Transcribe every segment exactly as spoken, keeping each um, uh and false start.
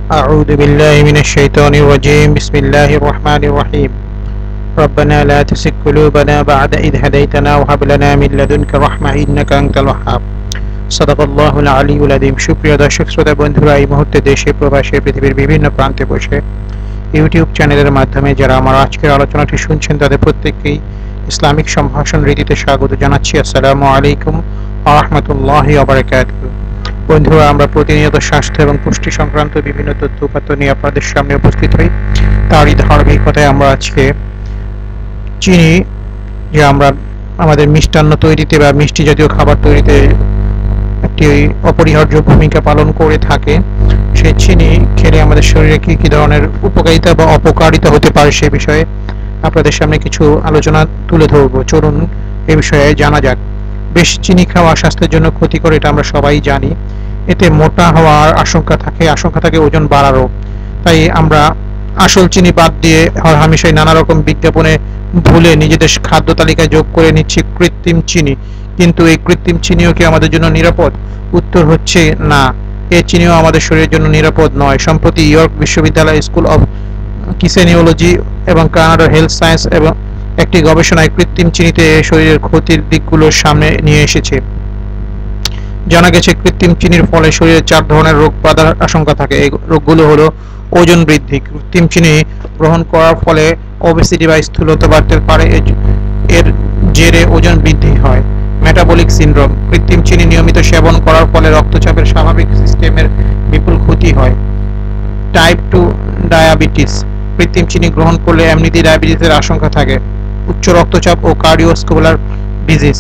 أعوذ بالله من الشيطان الرجيم بسم الله الرحمن الرحيم ربنا لا تزغ قلوبنا بعد إذ هديتنا وهب لنا من لدنك رحمة إنك أنت الوهاب صدق الله العلي العظيم সুপ্রিয় দর্শক শ্রোতা বন্ধুরা, এই মুহূর্তে দেশে প্রবাসে পৃথিবীর বিভিন্ন প্রান্তে বসে ইউটিউব চ্যানেলের মাধ্যমে যারা আমার আজকের আলোচনাটি শুনছেন তাদের প্রত্যেককেই ইসলামিক সম্ভাষণ রীতিতে স্বাগত জানাচ্ছি। আসসালামু আলাইকুম ওয়া রাহমাতুল্লাহি ওয়া বারাকাতুহু। বন্ধুরা, আমরা প্রতিনিয়ত স্বাস্থ্য এবং পুষ্টি সংক্রান্ত বিভিন্ন তথ্য উপাত্ত নিয়ে আপনাদের সামনে উপস্থিত হই। তারই ধারাবাহিকতায় আমরা আজকে চিনি, যে আমরা আমাদের মিষ্টান্ন তৈরিতে বা মিষ্টি জাতীয় খাবার তৈরিতে একটি অপরিহার্য ভূমিকা পালন করে থাকে, সেই চিনি খেলে আমাদের শরীরে কি কি ধরনের উপকারিতা বা অপকারিতা হতে পারে সে বিষয়ে আপনাদের সামনে কিছু আলোচনা তুলে ধরবো। চলুন এ বিষয়ে জানা যাক। বেশ চিনি খাওয়া স্বাস্থ্যের জন্য ক্ষতিকর, এটা আমরা সবাই জানি। এতে মোটা হওয়ার আশঙ্কা থাকে আশঙ্কা থাকে ওজন বাড়ারও। তাই আমরা আসল চিনি বাদ দিয়ে হরহামেশাই নানা রকম বিজ্ঞাপনে ভুলে নিজেদের খাদ্য তালিকায় যোগ করে নিচ্ছি কৃত্রিম চিনি। কিন্তু এই কৃত্রিম চিনিও কি আমাদের জন্য নিরাপদ? উত্তর হচ্ছে না, এই চিনিও আমাদের শরীরের জন্য নিরাপদ নয়। সম্প্রতি ইয়র্ক বিশ্ববিদ্যালয় স্কুল অব কিসেনিওলজি এবং কানাডার হেলথ সায়েন্স এবং একটি গবেষণায় কৃত্রিম চিনিতে শরীরের ক্ষতির দিকগুলো সামনে নিয়ে এসেছে। জানা গেছে, কৃত্রিম চিনির ফলে শরীরে চার ধরনের রোগ বাঁধার আশঙ্কা থাকে। এই রোগগুলো হলো ওজন বৃদ্ধি। কৃত্রিম চিনি গ্রহণ করার ফলে ওবেসিটি বা স্থূলতা বাড়তে পারে, এর জেরে ওজন বৃদ্ধি হয়। মেটাবলিক সিনড্রোম, কৃত্রিম চিনি নিয়মিত সেবন করার ফলে রক্তচাপের স্বাভাবিক সিস্টেমের বিপুল ক্ষতি হয়। টাইপ টু ডায়াবেটিস, কৃত্রিম চিনি গ্রহণ করলে এমনিতেই ডায়াবেটিসের আশঙ্কা থাকে। উচ্চ রক্তচাপ ও কার্ডিওভাস্কুলার ডিজিজ।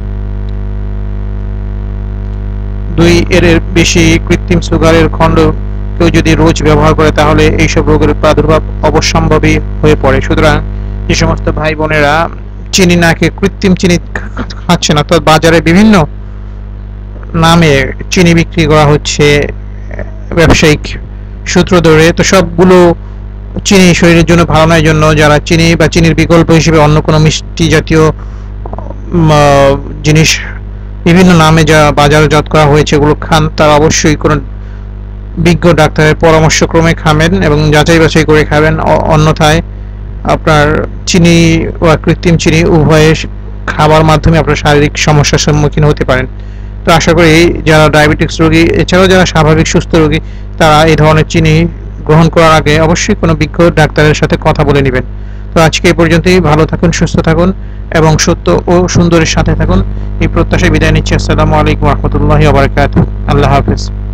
দুই এর বেশি কৃত্রিম সুগারের খণ্ড কেউ যদি রোজ ব্যবহার করে তাহলে এইসব রোগের প্রাদুর্ভাব অবশ্যম্ভাবী হয়ে পড়ে। সুতরাং যে সমস্ত ভাই বোনেরা চিনি না খেয়ে কৃত্রিম চিনি খাচ্ছেন, অর্থাৎ বাজারে বিভিন্ন নামে চিনি বিক্রি করা হচ্ছে ব্যবসায়িক সূত্র ধরে, তো সবগুলো চিনি শরীরের জন্য ভালো নয়। জন্য যারা চিনি বা চিনির বিকল্প হিসেবে অন্য কোনো মিষ্টি জাতীয় জিনিস বিভিন্ন নামে যা বাজারজাত করা হয়েছে এগুলো খান, তারা অবশ্যই কোনো বিজ্ঞ ডাক্তারের পরামর্শক্রমে খাবেন এবং যাচাই বাছাই করে খাবেন। অন্যথায় আপনার চিনি বা কৃত্রিম চিনি উভয়ে খাবার মাধ্যমে আপনার শারীরিক সমস্যার সম্মুখীন হতে পারেন। তো আশা করি যারা ডায়াবেটিক্স রোগী এছাড়াও যারা স্বাভাবিক সুস্থ রোগী তারা এই ধরনের চিনি গ্রহণ করার আগে অবশ্যই কোনো বিজ্ঞ ডাক্তারের সাথে কথা বলে নেবেন। তো আজকে এই পর্যন্তই। ভালো থাকুন, সুস্থ থাকুন এবং সত্য ও সুন্দরের সাথে থাকুন, এই প্রত্যাশায় বিদায় নিচ্ছি। আসসালামু আলাইকুম ওয়া রাহমাতুল্লাহি ওয়া বারাকাতুহু। আল্লাহ হাফেজ।